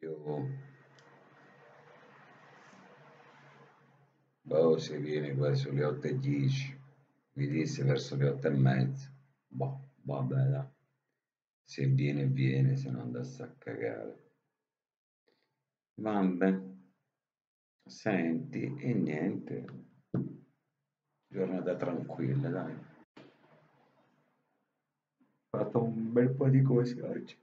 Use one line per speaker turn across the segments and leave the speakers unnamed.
Io, boh, se vieni verso le 8:10, mi disse verso le 8:30, boh, vabbè, dai. Se viene, viene, se non andasse a cagare. Vabbè, senti, e niente, giornata tranquilla, dai. Ho fatto un bel po' di cose oggi.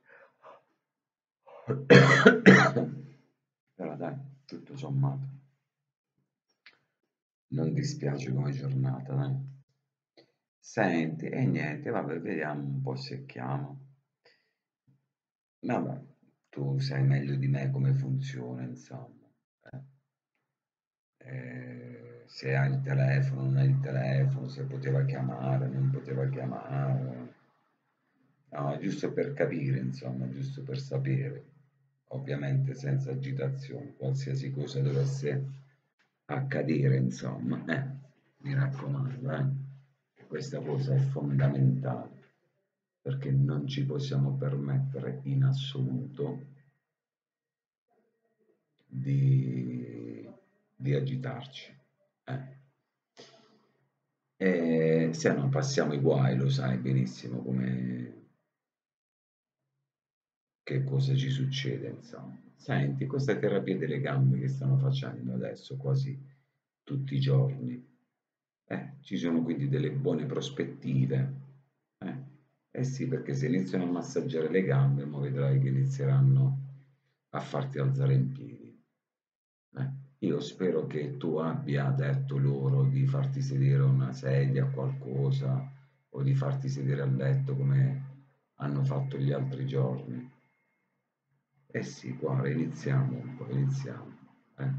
Però dai, tutto sommato, non dispiace come giornata, dai. Senti, e niente, vabbè, vediamo un po' se chiamo. Vabbè, tu sai meglio di me come funziona, insomma. eh. Se hai il telefono, non hai il telefono, se poteva chiamare, non poteva chiamare. No, giusto per capire, insomma, giusto per sapere. Ovviamente senza agitazione, qualsiasi cosa dovesse accadere, insomma. Mi raccomando, questa cosa è fondamentale, perché non ci possiamo permettere in assoluto di agitarci. Eh. E se no passiamo i guai, lo sai benissimo che cosa ci succede, insomma. Senti, questa terapia delle gambe che stanno facendo adesso quasi tutti i giorni, ci sono quindi delle buone prospettive. Eh, eh sì, perché se iniziano a massaggiare le gambe, mo vedrai che inizieranno a farti alzare in piedi. Eh, io spero che tu abbia detto loro di farti sedere a una sedia, qualcosa, o di farti sedere a letto come hanno fatto gli altri giorni. Eh sì, guarda, iniziamo un po', iniziamo. Eh.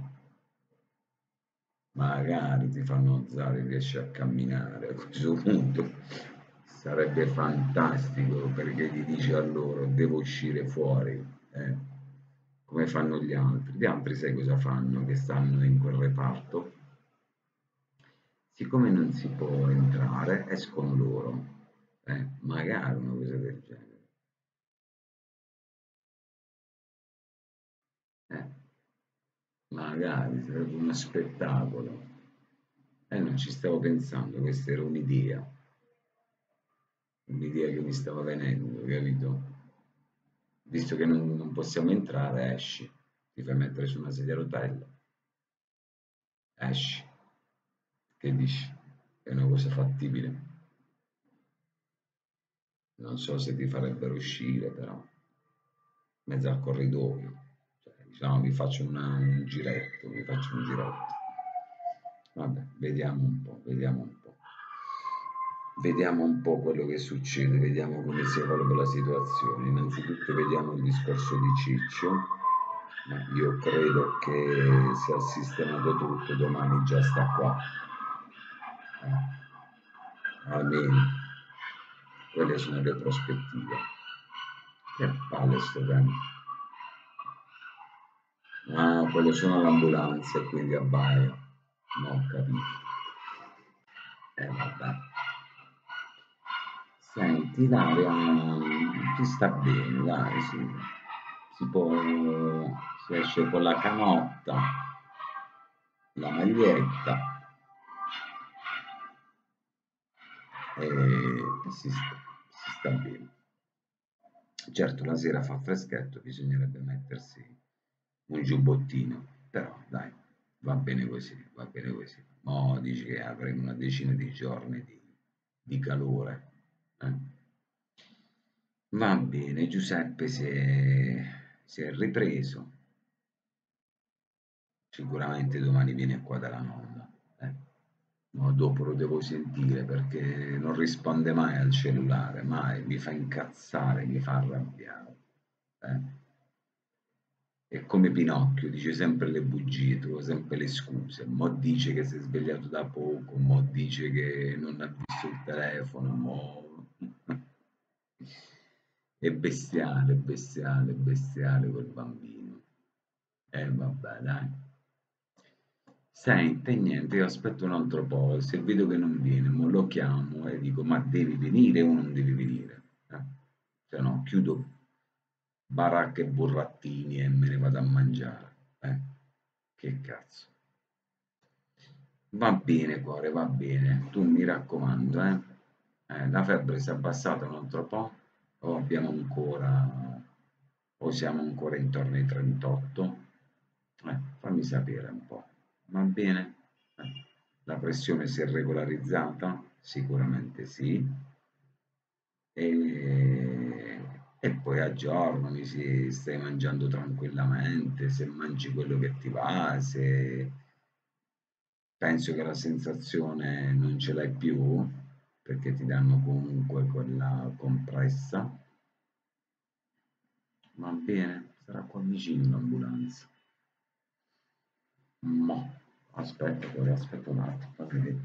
Magari ti fanno alzare, riesci a camminare. A questo punto sarebbe fantastico perché gli dici a loro devo uscire fuori, eh, come fanno gli altri. Gli altri sai cosa fanno che stanno in quel reparto? Siccome non si può entrare, escono loro. Magari una cosa del genere. Eh, magari sarebbe uno spettacolo. Non ci stavo pensando, questa era un'idea che mi stava venendo, capito? Visto che non possiamo entrare, esci, ti fai mettere su una sedia a rotelle, esci, che dici? È una cosa fattibile. Non so se ti farebbero uscire, però, mezzo al corridoio. Cioè, diciamo, un giretto, mi faccio un giretto. Vabbè, vediamo un po', vediamo un po'. Vediamo un po' quello che succede, vediamo come si evolve la situazione. Innanzitutto vediamo il discorso di Ciccio, ma io credo che se ha sistemato tutto domani già sta qua. Almeno quelle sono le prospettive. Che palle sto cane. Ah, quello sono l'ambulanza e quindi abbaia. Non ho capito. Vabbè. Senti, l'aria ci sta bene, dai, sì. Si può, si esce con la canotta, la maglietta e si sta bene. Certo, la sera fa freschetto, bisognerebbe mettersi un giubbottino, però dai, va bene così, va bene così. Mo' dici che avremo una decina di giorni di calore. Eh? Va bene, Giuseppe si è ripreso, sicuramente domani viene qua dalla nonna. Eh. No, dopo lo devo sentire perché non risponde mai al cellulare, mai, mi fa incazzare, mi fa arrabbiare. Eh. È come Pinocchio, dice sempre le bugie, trova sempre le scuse. Mo dice che si è svegliato da poco, mo dice che non ha visto il telefono, mo... È bestiale, bestiale, bestiale quel bambino. Vabbè, dai. Senti, niente, io aspetto un altro po', se vedo che non viene, mo lo chiamo e dico, ma devi venire o non devi venire? Se no, chiudo, baracche e burrattini e me ne vado a mangiare. Che cazzo. Va bene, cuore, va bene. Tu mi raccomando, eh. La febbre si è abbassata un altro po', o abbiamo ancora, o siamo ancora intorno ai 38? Fammi sapere un po'. Va bene? La pressione si è regolarizzata? Sicuramente sì. E poi aggiornami se stai mangiando tranquillamente, se mangi quello che ti va, se penso che la sensazione non ce l'hai più, perché ti danno comunque quella compressa. Va bene, sarà qua vicino l'ambulanza. Mo, aspetta, poi aspetta un attimo, fammi vedere.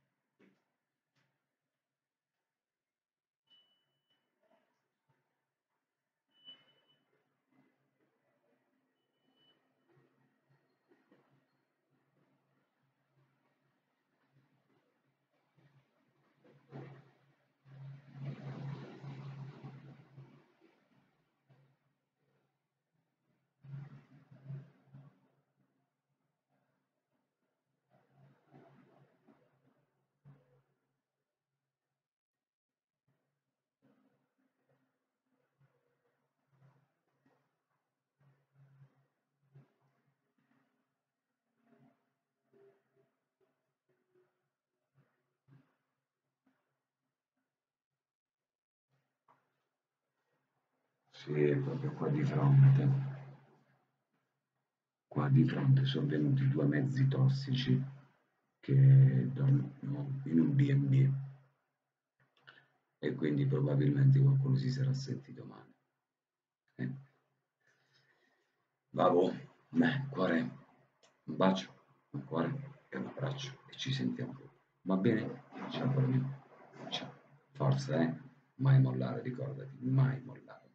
Sì, è proprio qua di fronte. Qua di fronte sono venuti due mezzi tossici che dormono in un B&B e quindi probabilmente qualcuno si sarà sentito male. Eh, Vabbè, cuore, un bacio, un cuore e un abbraccio e ci sentiamo. Va bene? Ciao cuore mio. Ciao. Forza, Mai mollare, ricordati, mai mollare.